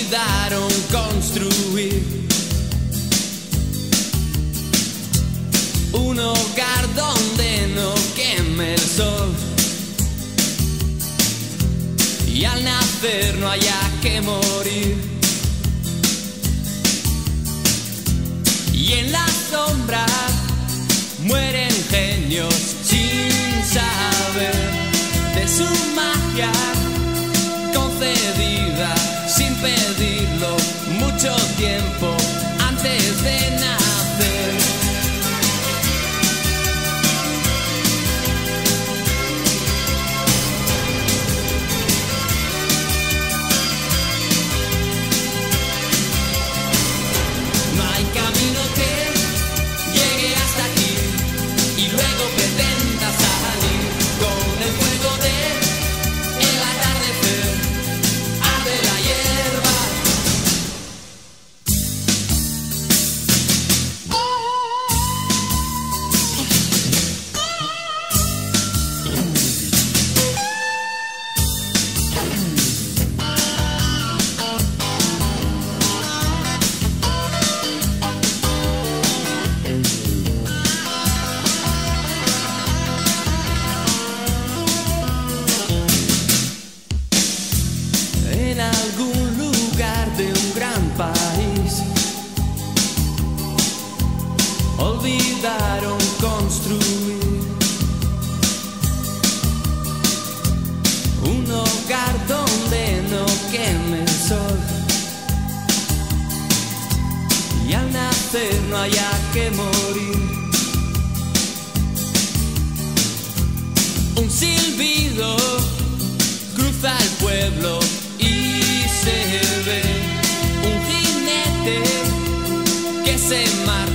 olvidaron construir un hogar donde no queme el sol y al nacer no haya que morir. Y en las sombras mueren genios sin saber de su magia concedida sin pedirlo mucho tiempo antes de nacer. No hay camino que llegue hasta aquí y luego pretenda salir con el fuego de el atardecer. Arde la hierba. En algún lugar de un gran país olvidaron construir un hogar donde no queme el sol y al nacer no haya que morir. Un silbido cruza el pueblo y se ve un jinete que se marcha